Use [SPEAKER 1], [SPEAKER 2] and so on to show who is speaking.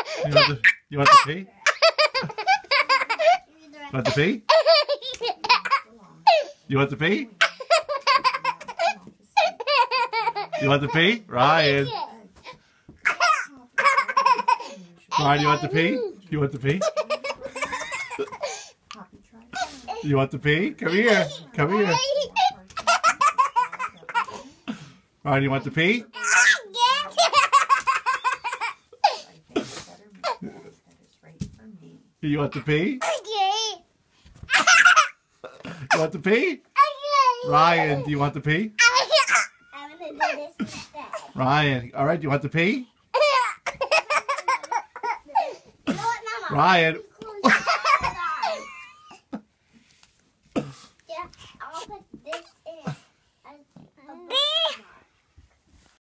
[SPEAKER 1] You want to pee? You want to pee? You want to pee? You want to pee? Ryan. Ryan, you want to pee? You want to pee? You want to pee? Come here. Come here. Ryan, you want to pee? You want to pee? You want to pee? Ryan, do you want to pee? Ryan, all right, do you want to pee? Ryan.